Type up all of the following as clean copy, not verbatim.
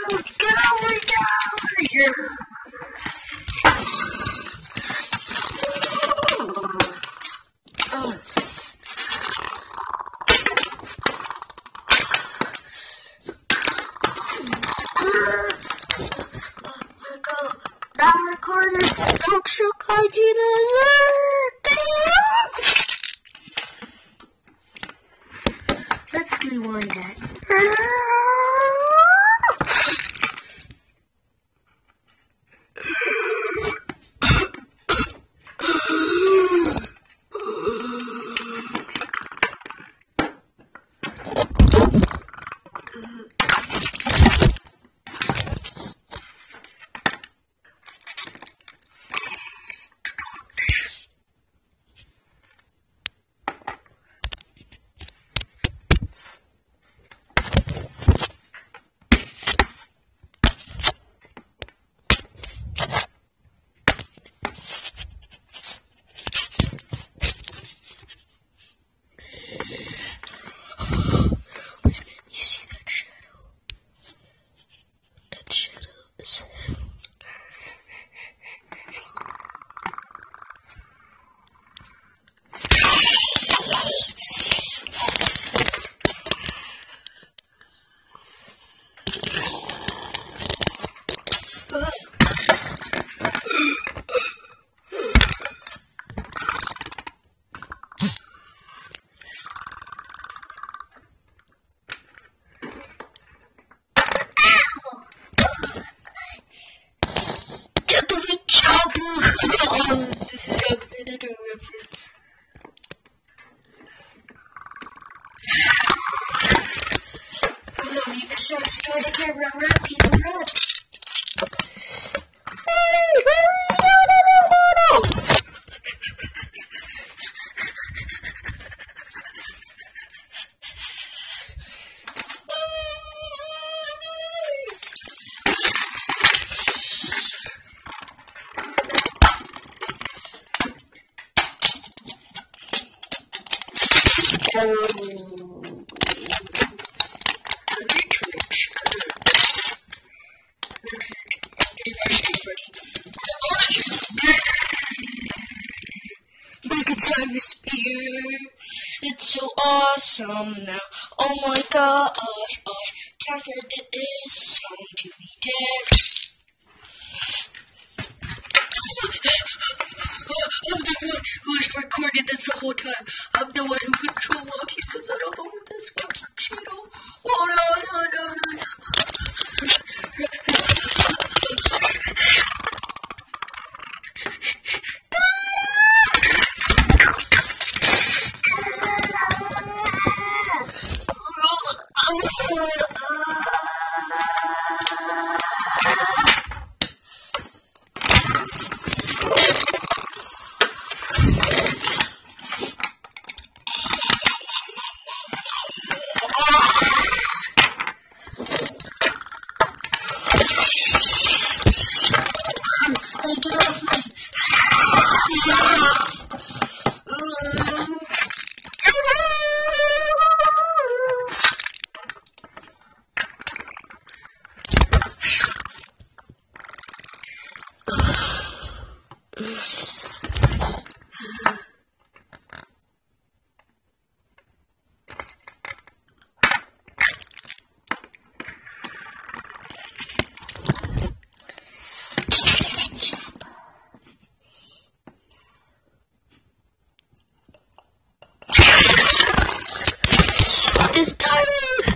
Get over here! Now recorders, don't look like you deserve. Let's rewind that. This is a Predator reference. You can show destroy the camera, run, people, run. Make a time spear. It's so awesome now. Oh my gosh, time for this song to be dead. I'm the one who's recorded this the whole time. I'm the one who controls walking because I don't own this fucking channel. Oh no. It's dying!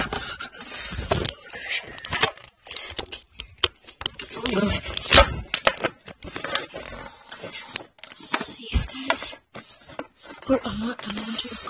Safe, guys. Or I'm into a car.